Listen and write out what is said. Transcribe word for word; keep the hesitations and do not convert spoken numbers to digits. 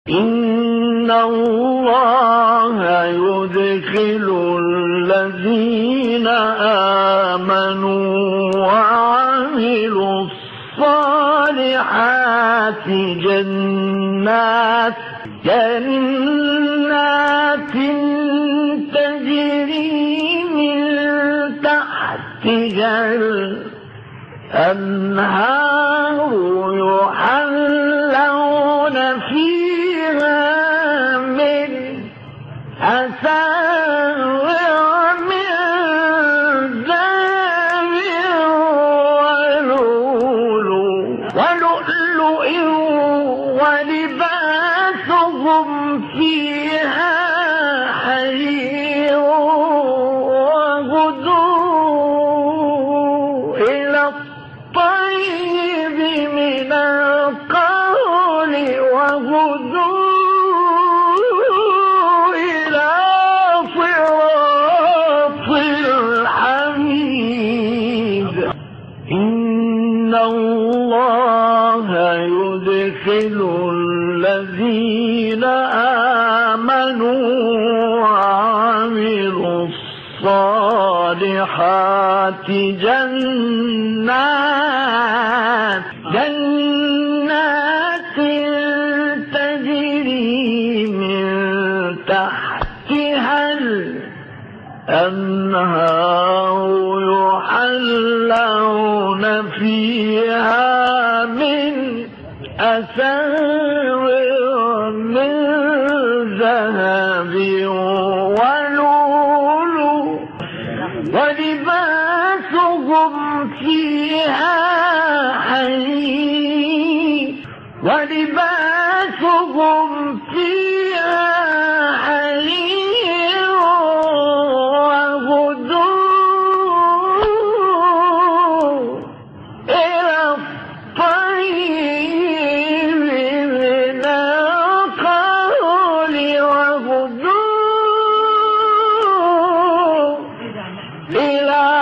إن الله يدخل الذين آمنوا وعملوا الصالحات جنات جنات تجري من تحتها الأنهار يحلون فيها من أساور من ذهب ولؤلؤ ولباسهم فيها حرير وغدوا إلى الطيب من القول وغدوا إلى صراط الحميد. إن الله يدخل الذين آمنوا وعملوا الصالحات جنات جنات تجري من تحتها الأنهار يحلون فيها من أساور من ذهب ولؤلؤ ولباسهم فيها حرير ولباسهم فيها حرير وغدوا إلى الطيب من القول وغدوا إلى